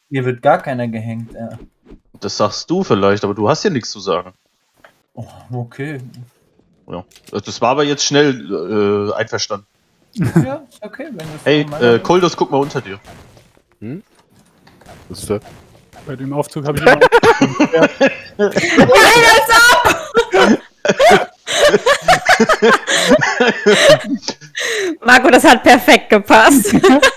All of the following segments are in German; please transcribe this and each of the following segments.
Hier wird gar keiner gehängt. Das sagst du vielleicht, aber du hast ja nichts zu sagen. Oh, okay. Ja. Das war aber jetzt schnell einverstanden. Ja, ist okay. Wenn das Hey, von meiner Koldos, guck mal unter dir. Hm? Was ist das? Bei dem Aufzug habe ich immer Marco, das hat perfekt gepasst.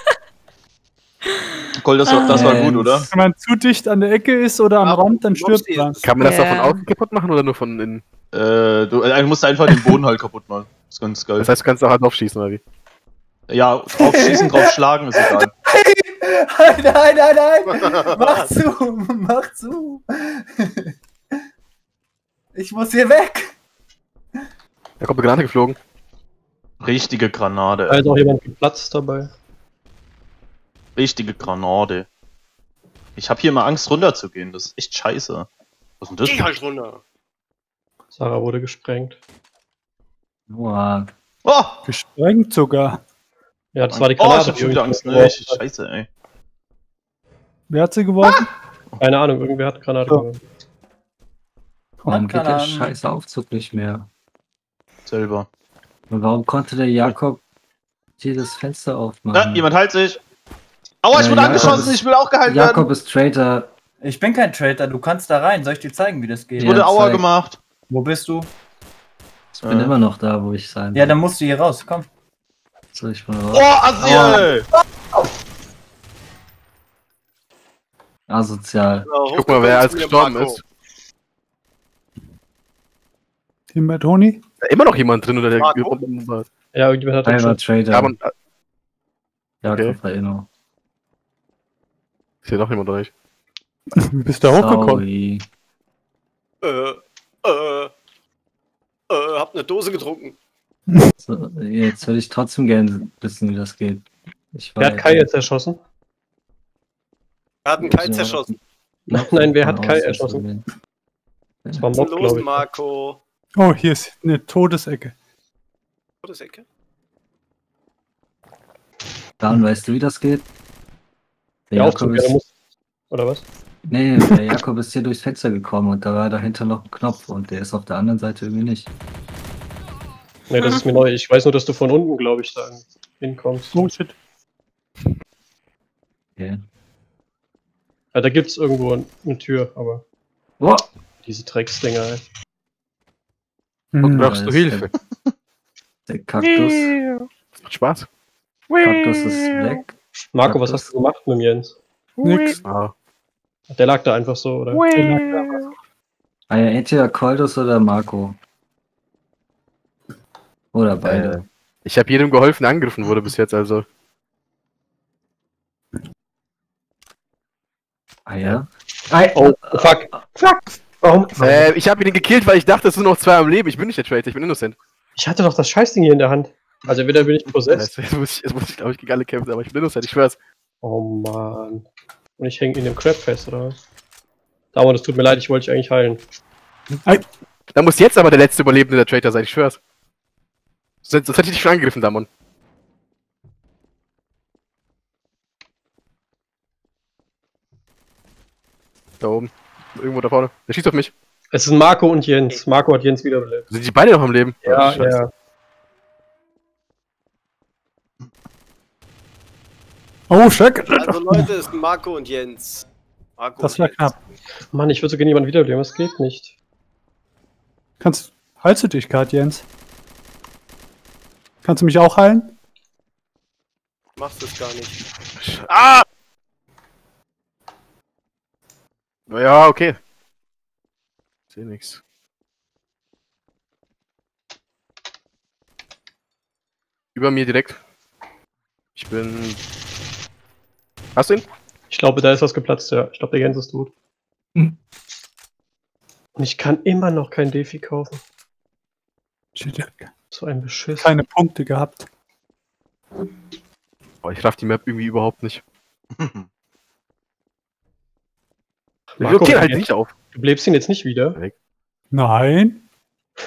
Koldos, das war gut, oder? Wenn man zu dicht an der Ecke ist oder am Rand, dann stirbt man. Kann man das auch von Ja. außen kaputt machen oder nur von innen? Du musst einfach den Boden halt kaputt machen. Das ist ganz geil. Das heißt, du kannst auch halt draufschießen, oder wie? Ja, drauf schießen, drauf schlagen, ist egal. Nein! Mach zu! Ich muss hier weg! Da kommt eine Granate geflogen. Richtige Granate. Da ist auch jemand geplatzt dabei. Richtige Granate. Ich habe hier mal Angst runterzugehen, das ist echt scheiße. Was ist denn das? Geh halt runter. Sarah wurde gesprengt. Boah. Oh! Gesprengt sogar. Ja, das war die Oh, ich Granate. hab schon die wieder irgendwie Angst. Nee, geworfen hat. scheiße, ey. Wer hat sie geworfen? Keine Ahnung, irgendwer hat Granate So. geworfen. Warum geht Keine der Ahnung. scheiß Aufzug nicht mehr? Selber. Und warum konnte der Jakob hier das Fenster aufmachen? Jemand heilt sich. Aua, ich wurde Jakob angeschossen, ist- ich will auch geheilt Jakob werden. ist Traitor. Ich bin kein Traitor, du kannst da rein. Soll ich dir zeigen, wie das geht? Ich wurde Ja, Aua zeig. gemacht. Wo bist du? Ich bin immer noch da, wo ich sein Ja, will. dann musst du hier raus, komm. Soll ich mal raus? Oh, Asiel! Asozial. Guck mal, wer als gestorben ist. Team bei Toni? Da immer noch jemand drin, oder der Marco? gerufen war. Ja, irgendjemand hat den Einer schon. Traitor. Ja, aber Jakob okay. war inno. ist hier noch jemand oder nicht? Wie bist du da hochgekommen? Sorry. Hab eine Dose getrunken. So, jetzt würde ich trotzdem gerne wissen, wie das geht. Ich Wer hat Kai jetzt erschossen? Er hat einen Kai zerschossen. Nein, wer hat Kai erschossen? Das war Was Mob, ist los, glaube ich. Marco? Oh, hier ist eine Todesecke. Todesecke? Dan, weißt du, wie das geht? Der Aufzug, der muss. Oder was? Nee, der Jakob ist hier durchs Fenster gekommen und da war dahinter noch ein Knopf und der ist auf der anderen Seite irgendwie nicht. Nee, das ist mir neu. Ich weiß nur, dass du von unten, glaube ich, da hinkommst. Oh shit. Okay. Ja, da gibt's irgendwo eine Tür, aber Oh, diese Drecksdinger, ey. Mhm. Brauchst du ist Hilfe? Der Kaktus. Das macht Spaß. Kaktus ist weg. Marco, was hast du gemacht mit dem Jens? Nix. Ah. Der lag da einfach so, oder? Ah ja, entweder Koldus oder Marco. Oder beide. Ich habe jedem geholfen, der angegriffen wurde bis jetzt, also. Ah ja? Oh, fuck. Fuck! Warum? Ich habe ihn gekillt, weil ich dachte, es sind noch zwei am Leben. Ich bin nicht der Traitor, ich bin innocent. Ich hatte doch das Scheißding hier in der Hand. Also entweder bin ich possessed. Jetzt muss ich glaube ich, gegen alle kämpfen, aber ich bin innocent, ich schwör's. Oh Mann. Und ich hänge in dem Crab fest, oder was? Aber das tut mir leid, ich wollte dich eigentlich heilen. Da muss jetzt aber der letzte Überlebende der Traitor sein, ich schwör's. Sonst hätte ich dich schon angegriffen, Damon. Da oben. Irgendwo da vorne. Der schießt auf mich. Es sind Marco und Jens. Marco hat Jens wiederbelebt. Sind die beide noch am Leben? Ja, Oh, Scheiße. ja. Oh, shit. Also Leute, es sind Marco und Jens. Marco Das und war Jens. knapp. Mann, ich würde so gerne jemanden wiederbeleben, das geht nicht. Heilst du dich gerade, Jens? Kannst du mich auch heilen? Machst es gar nicht. Ah! Ja, okay. Ich seh nix. Über mir direkt. Ich bin... Hast du ihn? Ich glaube, da ist was geplatzt, ja. Ich glaube, der Jens ist tot. Hm. Und ich kann immer noch kein Defi kaufen. Shit, der hat So ein Beschiss. keine Punkte gehabt. Boah, ich raff die Map irgendwie überhaupt nicht. Marco, Okay, halt nicht auf. du belebst ihn jetzt nicht wieder. Nein.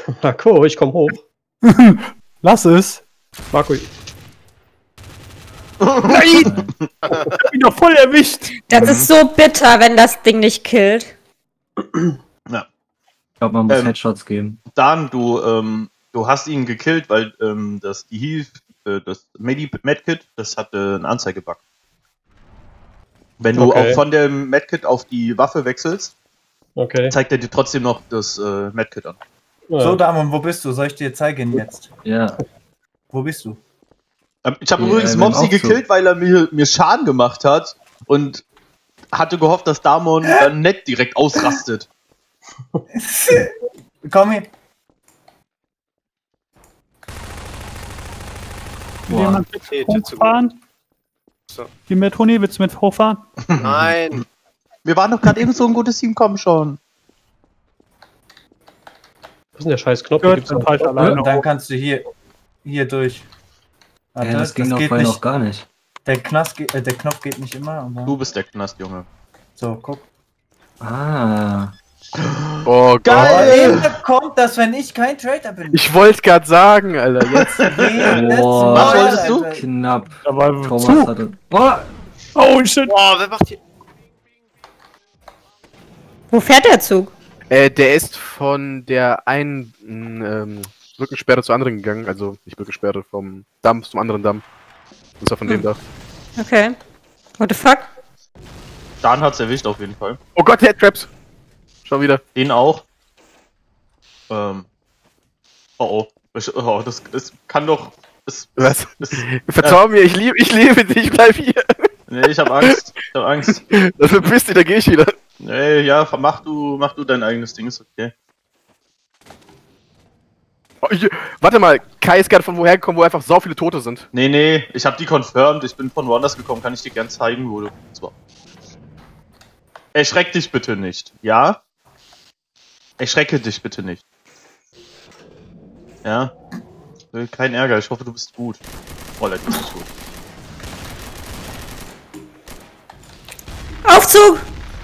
Marco, ich komm hoch. Lass es. Marco, Nein! Ich hab ihn doch voll erwischt! Das ist so bitter, wenn das Ding nicht killt. Ich glaube, man muss Headshots geben. Dan, du hast ihn gekillt, weil das Medkit, das hatte einen Anzeigebug. Wenn du auch von dem Medkit auf die Waffe wechselst, zeigt er dir trotzdem noch das Medkit an. Ja. So, Damon, wo bist du? Soll ich dir zeigen jetzt? Ja. Wo bist du? Ich habe Ja, übrigens beim Mopsy Aufzug. gekillt, weil er mir Schaden gemacht hat und hatte gehofft, dass Damon dann nicht direkt ausrastet. Komm hier. Will jemand mit Nee, tut zu hochfahren? So. Geh mit, Toni, willst du mit hochfahren? Nein. Wir waren doch gerade eben so ein gutes Team, komm schon. Was ist denn der scheiß Knopf? Gehört Gibt's zum noch- Falsch alleine. Und dann kannst du hier durch. Warte, Ja, das ging doch geht vorher noch nicht. gar nicht. Der Knopf geht nicht immer. Aber... Du bist der Knast, Junge. So, guck. Ah. Oh Geil! Gott. Woher kommt das, wenn ich kein Trader bin? Ich wollte gerade sagen, Alter, jetzt. Boah. Was wolltest du? Knapp. Da war Thomas Zug. hatte. Boah. Oh shit. Boah, wer macht hier. Wo fährt der Zug? Der ist von der einen Brückensperre zur anderen gegangen. Also nicht Brückensperre, vom Damm zum anderen Damm. Das war von dem da. Okay. What the fuck? Dan hat's erwischt auf jeden Fall. Oh Gott, der hat Traps. Schon wieder. Den auch. Oh, das kann doch. Was? Vertrau mir, ich liebe dich, bleib hier. Nee, ich hab Angst. Das verpisst dich, da geh ich wieder. Nee, ja, mach du dein eigenes Ding, ist okay. Oh, warte mal, Kai ist gerade von woher gekommen, wo einfach so viele Tote sind. Nee, ich hab die confirmed, ich bin von woanders gekommen, kann ich dir gern zeigen, wo du. So. Erschreck dich bitte nicht, ja? Erschrecke dich bitte nicht. Ja? Kein Ärger, ich hoffe, du bist gut. Oh, Leute, du bist gut. Aufzug!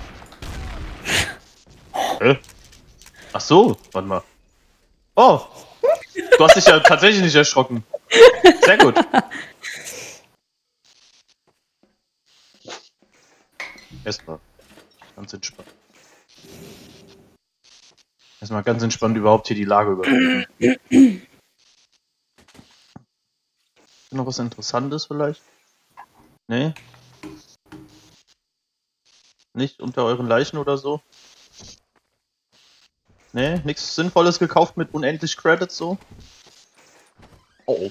Ach so, warte mal. Oh! Du hast dich ja tatsächlich nicht erschrocken. Sehr gut. Erstmal ganz entspannt. Erstmal ganz entspannt überhaupt hier die Lage überblicken. Noch was Interessantes vielleicht? Nee? Nicht unter euren Leichen oder so? Nee, nichts Sinnvolles gekauft mit unendlich Credits so? Oh.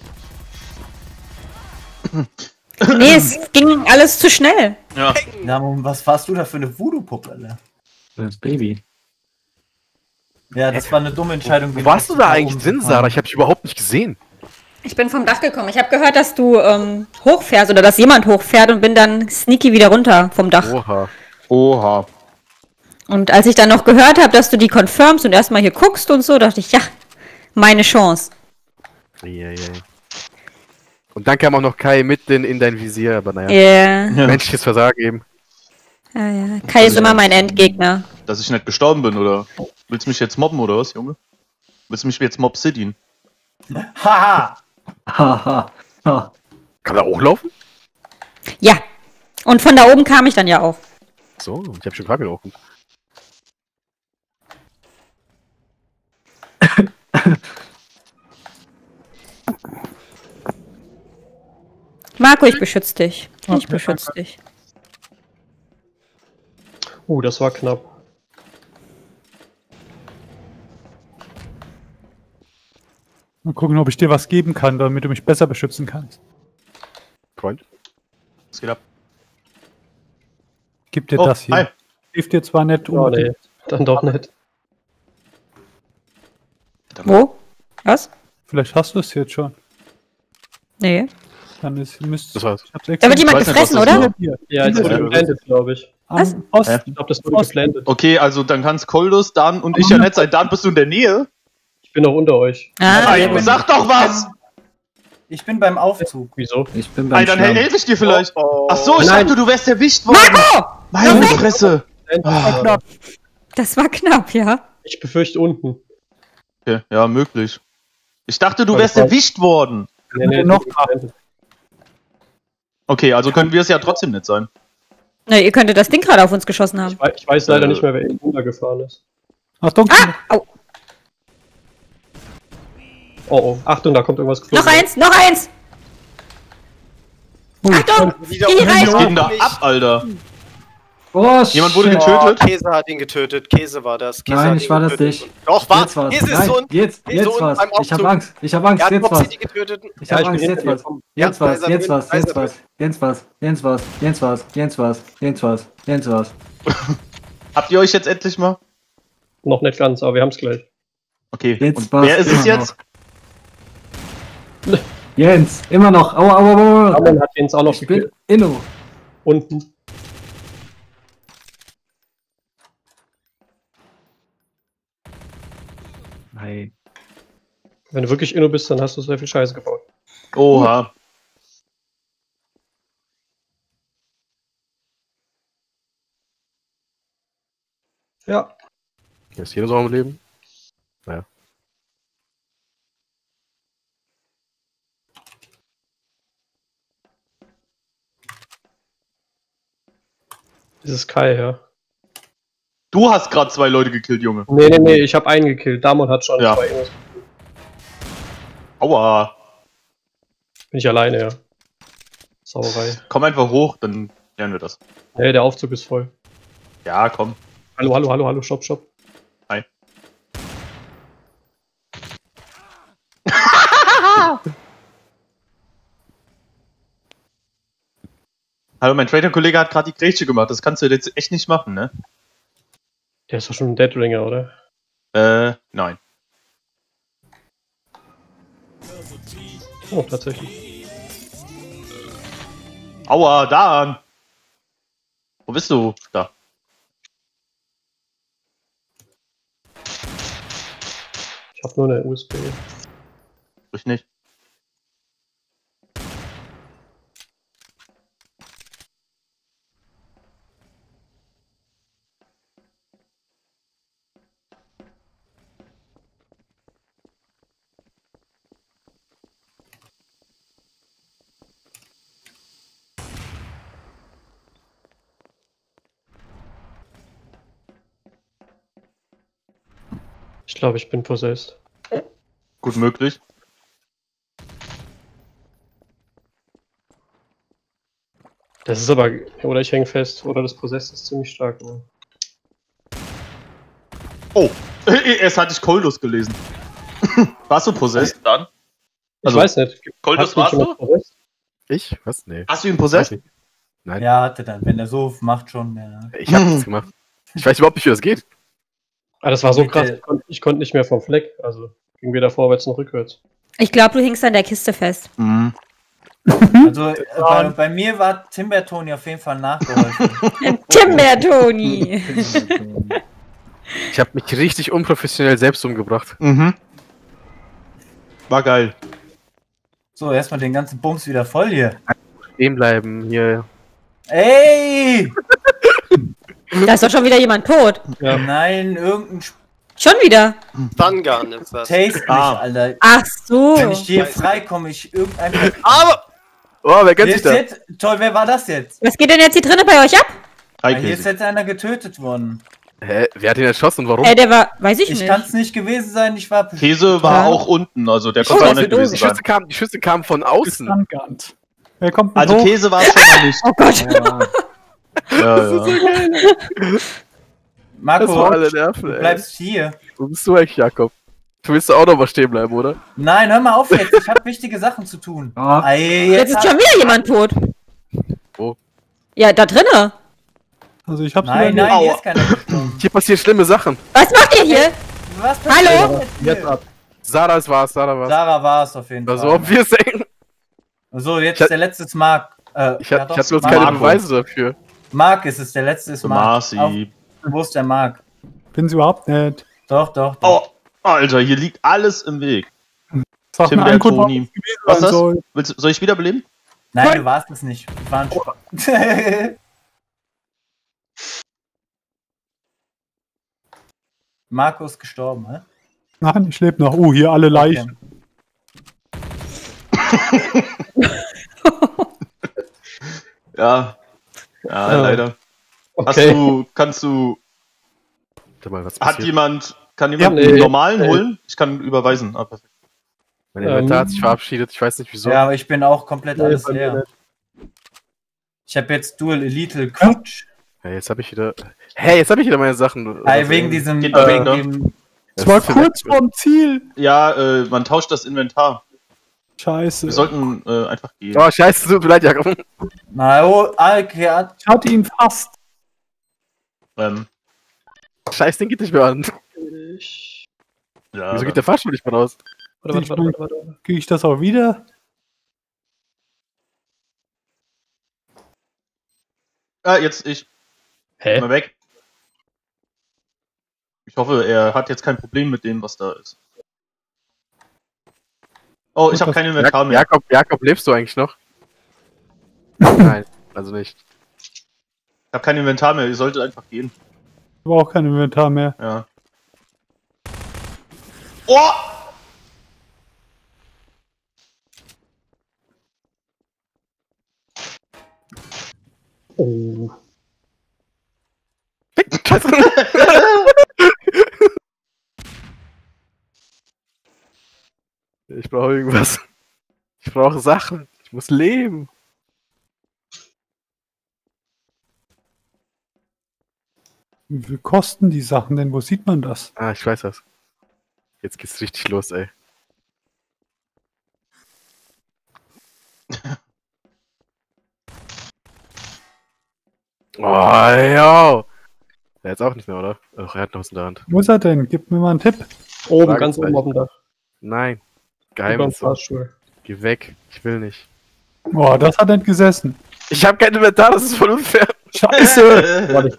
Nee, es ging alles zu schnell. Ja. Damon, was warst du da für eine Voodoo-Puppe, Alter? Das Baby. Ja, das war eine dumme Entscheidung. Wo warst du da eigentlich umzufahren. drin, Sarah? Ich hab dich überhaupt nicht gesehen. Ich bin vom Dach gekommen. Ich habe gehört, dass du hochfährst oder dass jemand hochfährt und bin dann sneaky wieder runter vom Dach. Oha. Und als ich dann noch gehört habe, dass du die confirmst und erstmal hier guckst und so, dachte ich, ja, meine Chance. Und dann kam auch noch Kai mitten in dein Visier, aber naja. Ja. Menschliches Versagen eben. Ja. Kai ist immer mein Endgegner. Dass ich nicht gestorben bin, oder? Willst du mich jetzt mobben, oder was, Junge? Willst du mich jetzt Mob-Cityen? Haha! Haha. Ha. Kann er hochlaufen? Ja. Und von da oben kam ich dann ja auch. So, ich hab schon Frage gelaufen. Marco, ich beschütze dich. Ich beschütze dich. Das war knapp. Mal gucken, ob ich dir was geben kann, damit du mich besser beschützen kannst. Freund? Was geht ab? Gib dir Oh, das hier. hi. Hilft dir zwar nicht Oh, unbedingt. nee. Dann doch nicht. Wo? Was? Vielleicht hast du es jetzt schon. Nee. Dann müsst Das war's. ich hab's extra Da wird jemand weiß nicht, gefressen, was das oder? war. hier. Ja, jetzt wurde Ja. geplantet, glaube ich. Was? Am Osten. Ich glaube, das wurde geplantet. Okay, also dann kannst Koldus, Dan und ich ja nicht sein. Dan, bist du in der Nähe? Ich bin noch unter euch. Ah, Nein, sag doch was! Ich bin beim Aufzug. Wieso? Ich bin beim Ey, dann Schlamm. helfe ich dir vielleicht. Oh. Ach so, ich Nein. dachte, du wärst erwischt worden. Marco! Meine Fresse. Ah. Das war knapp, ja. Ich befürchte unten. Okay, ja, möglich. Ich dachte, du Aber wärst das war- erwischt worden. Nee, noch wurde geplantet. Okay, also können wir es ja trotzdem nicht sein. Na, ihr könntet das Ding gerade auf uns geschossen haben. Ich weiß leider nicht mehr, wer eben runtergefahren ist. Achtung! Ah! Au. Oh, Achtung, da kommt irgendwas geflogen. Noch eins! Noch eins! Achtung! Wieder Die Was reicht. geht denn da ab, Alter? Oh, Jemand wurde shit. getötet? Käse hat ihn getötet. Käse war das. Käse Nein, hat ich ihn war das getötet. nicht. Doch, war. Jetzt war's. Käse ist Nein, so unten. jetzt Käse unten war's. beim Ich hab Aufzug. Angst, Er hat jetzt Bob war's. City getötet. Ich hab ich Angst, bin jetzt hinter was. dir. Jetzt Ja, was, da ist er jetzt drin, was, da ist jetzt er was, jetzt was, jetzt was, jetzt was, jetzt was, jetzt was, jetzt was. Habt ihr euch jetzt endlich mal? Noch nicht ganz, aber wir haben es gleich. Okay, Jetzt und war's wer ist es immer jetzt? Jens, immer noch. Aua, aua, aua. Ramon hat Jens auch noch Ich bin gekillt. Inno. Unten. Nein. Wenn du wirklich Inno bist, dann hast du sehr viel Scheiße gebaut. Oha. Ja. Hier ist jeder so am Leben. Naja. Das ist Kai, ja. Du hast gerade 2 Leute gekillt, Junge. Nee, ich habe einen gekillt. Damon hat schon Ja. 2 Innos. Aua. Bin ich alleine, ja. Sauerei. Komm einfach hoch, dann lernen wir das. Nee, der Aufzug ist voll. Ja, komm. Hallo, stopp. Hi. Hallo, mein Trader-Kollege hat gerade die Grätsche gemacht. Das kannst du jetzt echt nicht machen, ne? Der ist doch schon ein Deadringer, oder? Nein. Oh, tatsächlich. Aua, Dan! Wo bist du? Da. Ich habe nur eine USB. Ich nicht. Ich glaube, ich bin possessed. Gut möglich. Das ist aber... Oder ich hänge fest. Oder das Possessed ist ziemlich stark. Aber Oh, erst hatte ich Koldus gelesen. Warst du possessed dann? ich weiß nicht. Koldus Hat warst mich jemand du? possessed? Ich? Was? Nee. Hast du ihn Weiß possessed? nicht. Nein. Ja, hatte dann, wenn er so macht schon. Ja. Ich hab nichts gemacht. Ich weiß überhaupt nicht, wie das geht. Ah, das war so Mit krass. der- Ich konnte nicht mehr vom Fleck. Also ging weder vorwärts noch rückwärts. Ich glaube, du hängst an der Kiste fest. Mhm. Also bei mir war Timbertoni auf jeden Fall nachgeholfen. Timbertoni! Ich habe mich richtig unprofessionell selbst umgebracht. Mhm. War geil. So, erstmal den ganzen Bums wieder voll hier. Stehen bleiben hier. Ey! Da ist doch schon wieder jemand tot. Ja. Nein, irgendein Schon wieder. Dungun ist das. Taste mich, Alter. Ach so. Wenn ich hier freikomme, ich irgendein... Aber! Oh, wer kennt sich Wer da? ist jetzt? Toll, wer war das jetzt? Was geht denn jetzt hier drinnen bei euch ab? Hi, Hier ist Käse. jetzt einer getötet worden. Hä? Wer hat ihn erschossen und warum? Der war, weiß ich Ich nicht. kann es nicht gewesen sein, ich war... Käse war Ja. auch unten, also der Oh, konnte auch das nicht ist gewesen Die sein. Schüsse kamen von außen. Stuntgunned. Wer kommt mit Also hoch? Käse war es schon mal nicht. Oh Gott. Ja. Ja. Marco, Das war alle Nerven, du ey. bleibst hier. Wo bist du eigentlich, Jakob? Du willst auch noch mal stehen bleiben, oder? Nein, hör mal auf jetzt, ich habe wichtige Sachen zu tun. Ah. Ey, Jetzt ist schon wieder jemand tot. Wo? Ja, da drinnen. Also ich hab's Nein, wieder nein, hier Aua. ist keiner gestorben. Hier passieren schlimme Sachen. Was macht ihr hier? Was Hallo? passiert Jetzt hier? ab. Sarah war's. Sarah war es auf jeden War so Fall. obvious, ey. So, jetzt Ich hat- der letzte ist Mark. Ich hatte bloß Mark. keine Marco. Beweise dafür. Mark ist es, der letzte ist So Mark. Marci. Wo ist der Mark? Bin sie überhaupt nicht. Doch, doch. Oh, Alter, hier liegt alles im Weg. Sag mir einen Grund, warum Timbertoni. es gewesen Was ist sein das? soll. Soll ich wiederbeleben? Nein, du warst es nicht. Wir waren schon. Marco ist gestorben, hä? Nein, ich lebe noch. Hier alle Leichen. Ja. Ja, leider. Okay. Kannst du... Kann jemand einen normalen holen? Ich kann überweisen. Ah, perfekt. Mein Inventar hat sich verabschiedet, ich weiß nicht wieso. Ja, aber ich bin auch komplett alles leer. Ich habe jetzt Dual Elite Quatsch. Ja, jetzt habe ich wieder meine Sachen. Wegen diesem... Es war kurz vorm Ziel. Ja, man tauscht das Inventar. Scheiße. Wir sollten einfach gehen. Oh, scheiße, tut mir leid, Jakob. Na, okay. Ich hatte ihn fast. Scheiß, den geht nicht mehr an. Ja, wieso geht der Fahrstuhl nicht mehr raus? Warte. Kriege ich das auch wieder? Jetzt ich. Hä? Mal weg. Ich hoffe, er hat jetzt kein Problem mit dem, was da ist. Oh, ich habe kein Inventar mehr. Jakob, lebst du eigentlich noch? Nein, also nicht. Ich habe kein Inventar mehr, ihr solltet einfach gehen. Ich habe auch kein Inventar mehr. Ja. Oh! Oh. Ich brauche irgendwas. Ich brauche Sachen. Ich muss leben. Wie viel kosten die Sachen denn? Wo sieht man das? Ah, ich weiß das. Jetzt geht's richtig los, ey. Oh, ja. Der jetzt auch nicht mehr, oder? Ach, er hat noch was in der Hand. Wo ist er denn? Gib mir mal einen Tipp. Oben, ganz oben auf dem Dach. Nein. Geheimnis. Fahrstuhl. Geh weg. Ich will nicht. Boah, das hat nicht gesessen. Ich hab kein Inventar, das ist voll unfair. Scheiße!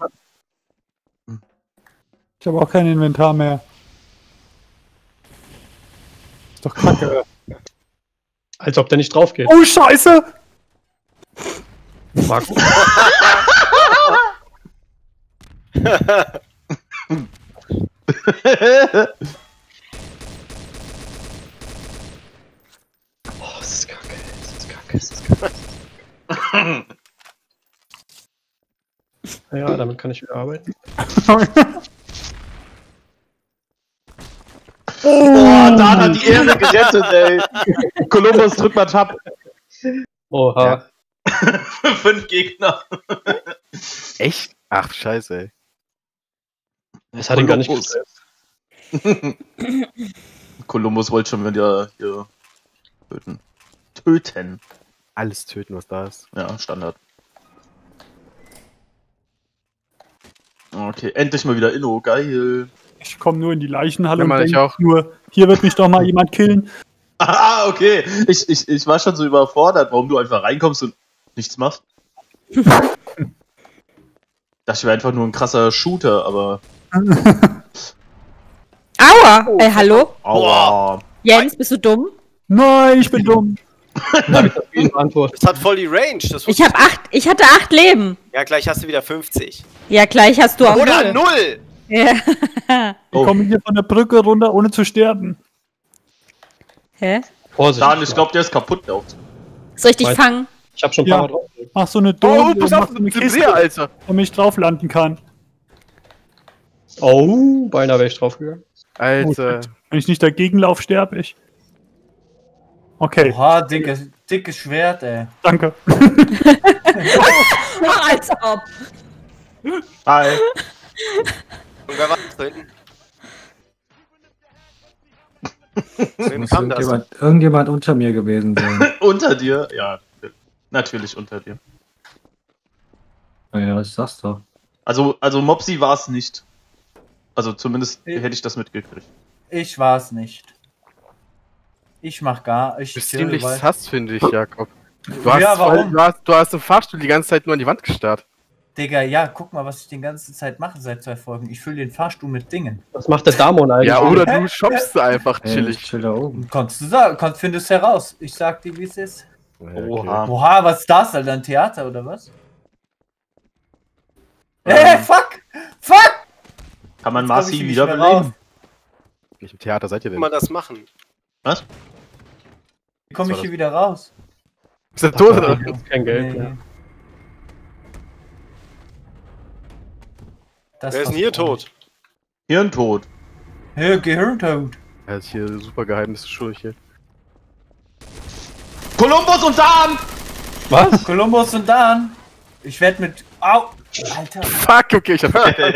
Ich habe auch kein Inventar mehr. Ist doch kacke. Als ob der nicht drauf geht. Oh, Scheiße! Marco. Oh, das ist kacke. Das ist kacke. Ja, damit kann ich wieder arbeiten. Oh, Dan hat die Ehre gerettet, ey. Columbus, drück mal Tab. Oha. Ja. 5 Gegner. Echt? Ach, scheiße, ey. Das hat ihn gar nicht gestresst. Columbus wollte schon wieder hier töten. Alles töten, was da ist. Ja, Standard. Okay, endlich mal wieder Inno, geil. Ich komme nur in die Leichenhalle und denke nur, hier wird mich doch mal jemand killen. Ah, okay. Ich war schon so überfordert, warum du einfach reinkommst und nichts machst. Das wäre einfach nur ein krasser Shooter, aber... Aua! Hallo? Aua. Jens, bist du dumm? Nein, ich bin dumm. Das hat voll die Range. Das Ich hatte 8 Leben. ja, gleich hast du wieder 50. Ja, gleich hast du auch Oder 0! Ja. Ich komme hier von der Brücke runter, ohne zu sterben. Hä? Vorsicht. Dan, ich glaube, der ist kaputt, der Aufzug. Soll ich dich fangen? Ich hab schon ein paar Mal drauf. Mach so eine Dose, pass auf, eine Kiste, Alter. damit ich drauf landen kann. Oh, beinahe wäre ich draufgegangen. Alter. Wenn ich nicht dagegen laufe, sterbe ich. Okay. Oha, dickes Schwert, ey. Danke. Als ob. Hi. Und wer war das da hinten? Wem Muss kam das? irgendjemand unter mir gewesen sein. Unter dir? Ja, natürlich unter dir. Ja, ich sag's doch. Also Mopsi war es nicht. Also zumindest hätte ich das mitgekriegt. Ich war's nicht. Ich mach gar... Du bist ziemlich sass, finde ich, Jakob. Warum? Du hast im Fahrstuhl die ganze Zeit nur an die Wand gestarrt. Digga, ja, guck mal, was ich die ganze Zeit mache seit 2 Folgen. Ich fülle den Fahrstuhl mit Dingen. Was macht der Damon eigentlich? Ja, oder du shoppst einfach chillig. Ich chill da oben. Kannst du sagen, findest du heraus. Ich sag dir, wie es ist. Oha. Oha, was ist das, Alter? Ein Theater oder was? Fuck! Fuck! Kann man Jetzt komm ich Marci nicht wieder mehr beleben? Welchem Theater seid ihr Kann denn? man das machen? Was? Wie komme ich hier wieder raus? Ist der tot, oder? Kein Geld mehr. Wer ist denn hier tot? Hirntod. Gehirntod. Er ist hier super Geheimnisse schuldig hier. Kolumbus und Dan! Was? Kolumbus und Dan. Ich werd mit... Au! Alter. Fuck, okay, ich hab...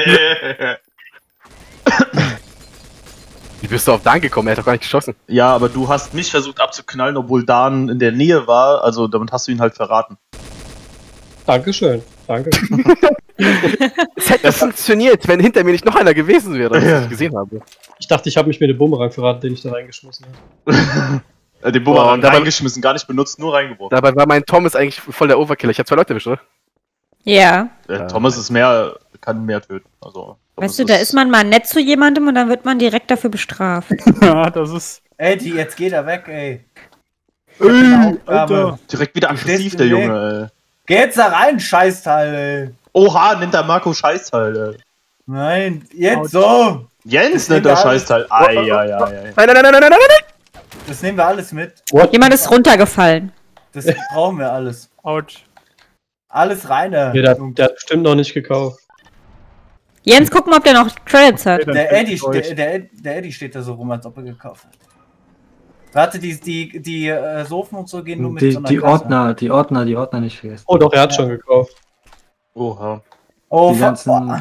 Wie bist du auf Dan gekommen? Er hat doch gar nicht geschossen. Ja, aber du hast mich versucht abzuknallen, obwohl Dan in der Nähe war. Also damit hast du ihn halt verraten. Dankeschön. Danke. Es hätte funktioniert, wenn hinter mir nicht noch einer gewesen wäre, was ich gesehen habe. Ich dachte, ich habe mich mit dem Bumerang verraten, den ich da reingeschmissen habe. Den Bumerang reingeschmissen, gar nicht benutzt, nur reingeworfen. Dabei war mein Thomas eigentlich voll der Overkill. Ich habe 2 Leute erwischt, oder? Ja. Thomas ist kann mehr töten. Also, Weißt du, da ist man mal nett zu jemandem und dann wird man direkt dafür bestraft. Ja, das ist... Ey, jetzt geht er weg, ey. Alter. Direkt wieder aggressiv, der Junge, ey. Geh jetzt da rein, Scheißteil, ey. Oha, nennt der Marco Scheißteil, ey. Nein, jetzt so. Jens nennt der Scheißteil. Nein. Das nehmen wir alles mit. Jemand ist runtergefallen. Das brauchen wir alles. Autsch. Alles rein, Ja, der hat bestimmt noch nicht gekauft. Jens, guck mal, ob der noch Credits hat. Der Eddie steht da so rum, als ob er gekauft hat. Warte, die Sofen und so gehen nur mit so einer die Ordner nicht vergessen. Oh doch, er hat schon gekauft. Oha. Oh, Die ganzen...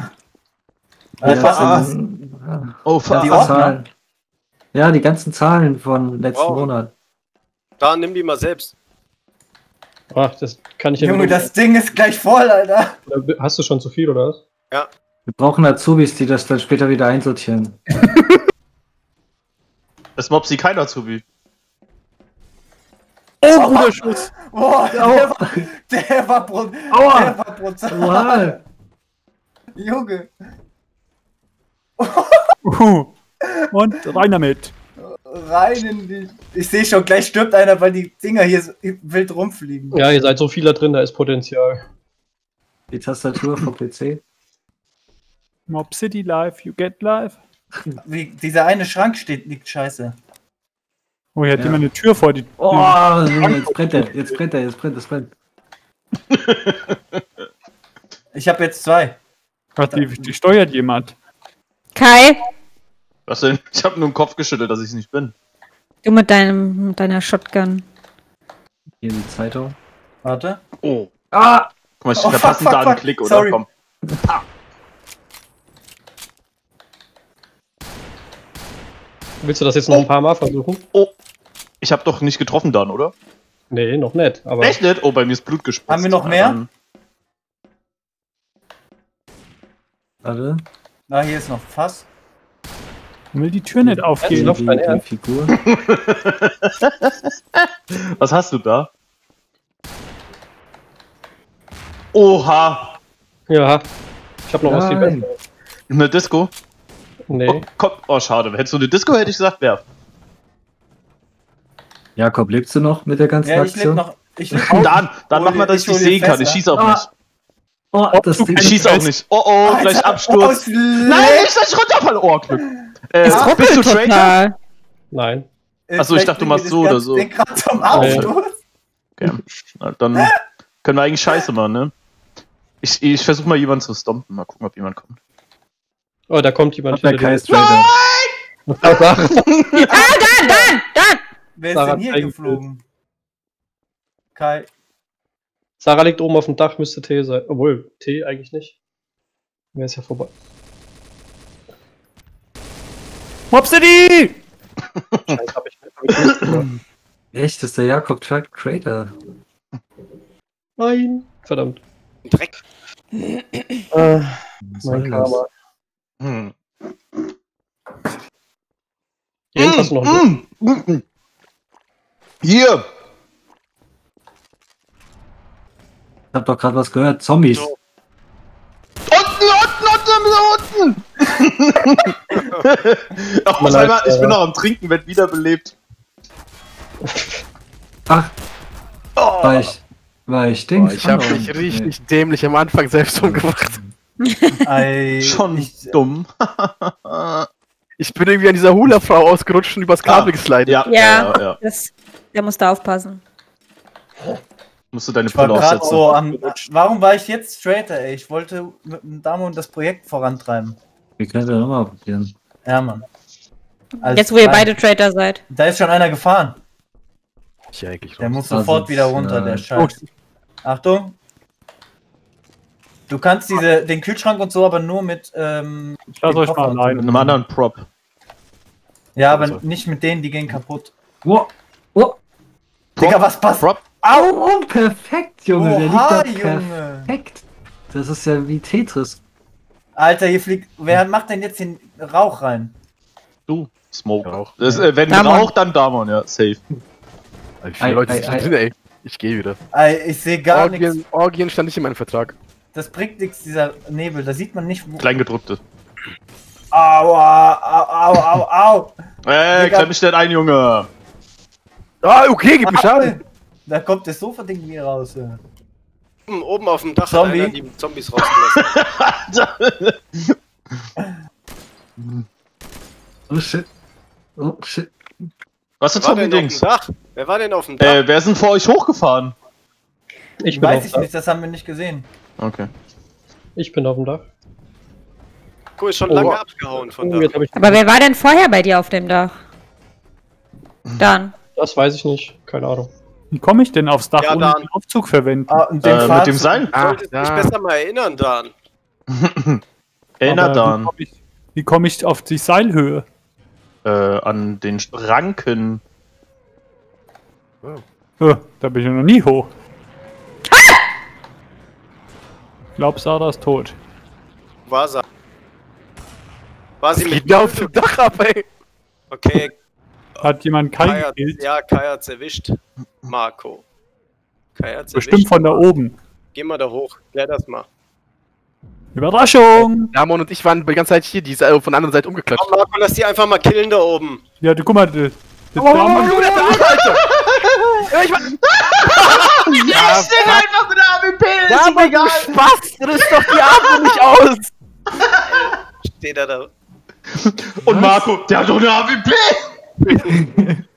Die Ordner? Ja, die ganzen Zahlen von letzten Monat. Da, nimm die mal selbst. Ach, das kann ich ja Junge, das Ding ist gleich voll, Alter. Hast du schon zu viel, oder was? Ja. Wir brauchen Azubis, die das dann später wieder einsortieren. Das mobbt sie kein Azubi. Oh, guter Schuss. Boah, der war brutal. Junge. Und rein damit. Rein in die... Ich sehe schon, gleich stirbt einer, weil die Dinger hier so wild rumfliegen. Ja, ihr seid so viel da drin, da ist Potenzial. Die Tastatur vom PC. Mob City Live, you get live. Wie dieser eine Schrank liegt scheiße. Oh, hier hat jemand eine Tür vor die... Oh, jetzt brennt er, es brennt. Ich habe jetzt 2. Gott, die steuert jemand. Kai, Was denn? Ich habe nur den Kopf geschüttelt, dass ich es nicht bin. du mit deiner Shotgun. Hier die Zeitung. Warte. Oh. Ah! Guck mal, ich verpasse da einen Klick, oder? Sorry. Komm. Willst du das jetzt noch ein paar Mal versuchen? Oh. Ich habe doch nicht getroffen dann, oder? Nee, noch nicht. Aber Echt nicht? Oh, bei mir ist Blut gespritzt. Haben wir noch mehr? Warte. Na, hier ist noch Fass. Will die Tür nicht aufgehen. Die Figur. Was hast du da? Oha! ja, ich habe noch was viel Nein. Besseres. Eine Disco? Nee. Oh, komm. Oh, schade. Hättest du eine Disco, hätte ich gesagt, werf. Jakob, lebst du noch mit der ganzen Ja, ich lebe Aktion? noch. Dann mach mal, dass ich dich sehen kann. Ich schieß auch nicht. Oh, das Ding Ich schieß auch nicht. Oh, oh, gleich Absturz. Nein, ich soll runterfallen. Oh, Glück. Es Bist du ruckelt Traitor? total. Nein. Achso, ich dachte, du machst so oder so. Den gerade zum Absturz. Okay. Na, dann können wir eigentlich Scheiße machen, ne? Ich versuche mal jemanden zu stompen. Mal gucken, ob jemand kommt. Oh, da kommt jemand der Kai ist Trader. Da! Wer ist Sarah denn hier eigentlich- geflogen? Kai. Sarah liegt oben auf dem Dach, müsste T sein. Obwohl, T eigentlich nicht. Wäre es ja vorbei. Mob City! Hab ich nicht gemacht. Echt, das ist der Jakob Trader. Nein. Verdammt. Dreck. Was soll Mein das? Karma. Hm. Jens, hast du noch einen? Hier! Ich hab doch gerade was gehört. Zombies. So. Unten! Ach, Tut mir leid, ich bin noch am Trinken, werd wiederbelebt. Ach, Oh. war ich Dings. Ich habe mich richtig dämlich am Anfang selbst umgebracht. Ei, Schon dumm. Ich bin irgendwie an dieser Hula-Frau ausgerutscht und übers Kabel geslidet. Ja. Der muss da aufpassen. Musst du deine Ich war Brille gerade aufsetzen. so am. Warum war ich jetzt straighter, ey? Ich wollte mit dem Damon das Projekt vorantreiben. Wir können ja nochmal probieren. Ja, Mann. Also Jetzt, wo ihr beide Traitor seid. Da ist schon einer gefahren. Ich eigentlich Der raus. muss sofort wieder runter, der Scheiß. Achtung. Du kannst den Kühlschrank und so, aber nur mit. Ich lasse euch mal Mit allein. einem anderen Prop. Ja, aber nicht mit denen, die gehen kaputt. Oh, oh, Digga, was passt? Prop. oh, perfekt, Junge. Der Oha, liegt da Junge. perfekt. Das ist ja wie Tetris. Alter, hier fliegt. Wer macht denn jetzt den Rauch rein? Du, Smoke. Rauch. Das, wenn Damon. Rauch, dann Damon, ja, safe. Wie viele Leute sind drin, ey? Ich gehe wieder. Ey, ich sehe gar nichts. Orgien stand nicht in meinem Vertrag. Das bringt nichts, dieser Nebel. Da sieht man nicht, wo. Kleingedruckte. Aua, au, au, au, au. Digga. Klemm mich nicht ein, Junge. Ah, okay, gib mir Schaden. Da kommt das Sofa-Ding hier raus. Ja. Oben auf dem Dach Zombie. hat einer die Zombies rausgelassen. Oh shit. Oh shit. Was ist Wer war denn auf dem Zombie-Dings? Dach? Wer war denn auf dem Dach? Wer ist denn vor euch hochgefahren? Ich bin, Weiß auf, ich nicht, das haben wir nicht gesehen. Okay. ich bin auf dem Dach. Cool, ist schon lange abgehauen von da. Jetzt hab ich, Aber wer war denn vorher bei dir auf dem Dach? Dan. das weiß ich nicht. Keine Ahnung. Wie komme ich denn aufs Dach Ja, ohne Dan. den Aufzug verwenden? Und Mit dem Seil? Du solltest dich besser mal erinnern, Dan. Erinnert Aber dann Wie komme ich auf die Seilhöhe? an den Ranken. Da bin ich noch nie hoch. Ich glaube, Sarah ist tot. War sie. War sie mit Geht mir auf dem Dach ab, ey. Okay, Hat jemand Kai keinen hat, gekillt? ja, Kai hat's erwischt. Marco. Kai hat's Bestimmt erwischt. von da oben. Geh mal da hoch, klär das mal. Überraschung! Damon und ich waren die ganze Zeit hier, die ist von der anderen Seite umgeklatscht. Komm, Marco, lass die einfach mal killen da oben. Ja, du guck mal, das Oh, der Dach, Alter! Ja, ich war... Ja, steht einfach mit der AWP, ja, aber du Spaß, riss doch die Arme nicht aus! Steht er da. Und Marco, der hat doch eine AWP!